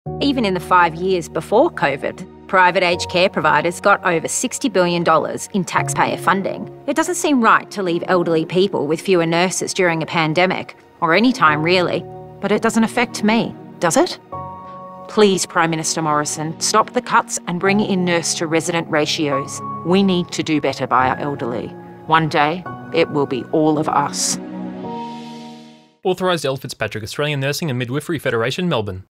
Even in the 5 years before COVID, private aged care providers got over $60 billion in taxpayer funding. It doesn't seem right to leave elderly people with fewer nurses during a pandemic, or any time really, but it doesn't affect me, does it? Please, Prime Minister Morrison, stop the cuts and bring in nurse-to-resident ratios. We need to do better by our elderly. One day, it will be all of us. Authorised L. Fitzpatrick, Australian Nursing and Midwifery Federation, Melbourne.